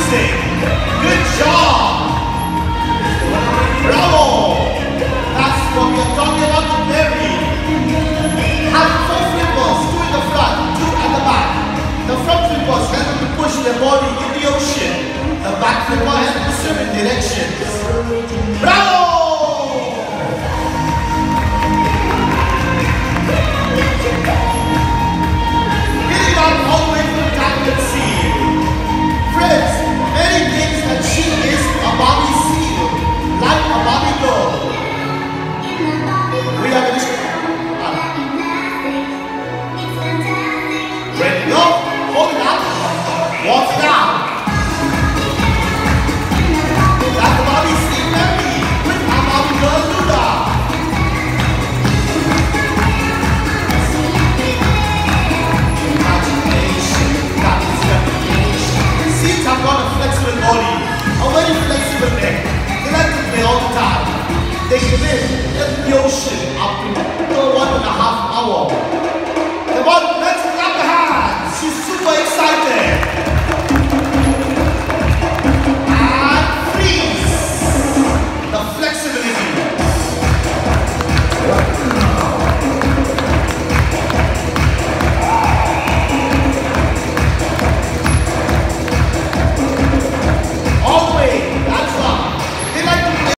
practicing. Good job. Bravo. That's what we are talking about with Mary. Have 4 flippers, 2 in the front, 2 at the back. The front flippers help them to push their body in the ocean. The back flipper helps them to swim in directions. Bravo! Hitting out all the way from the tank and seal. Friends, Mary thinks that she is a Barbie seal, like a Barbie girl. We are going to ready to go. Hold it up. Walk down. That's the Barbie seal Mary with our Barbie girl Luda. Imagination, that is recognition. Seats have got a flexible body, a very flexible neck. They like to play all the time. They can live in the ocean up to 1.5 hours.